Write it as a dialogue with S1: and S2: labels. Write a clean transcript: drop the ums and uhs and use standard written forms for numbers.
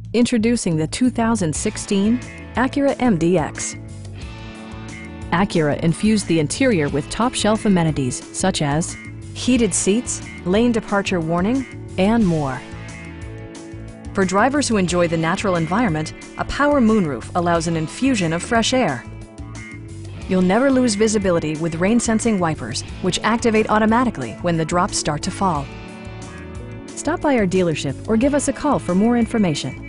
S1: Introducing the 2016 Acura MDX. Acura infused the interior with top-shelf amenities such as heated seats, lane departure warning, and more. For drivers who enjoy the natural environment, a power moonroof allows an infusion of fresh air. You'll never lose visibility with rain-sensing wipers, which activate automatically when the drops start to fall. Stop by our dealership or give us a call for more information.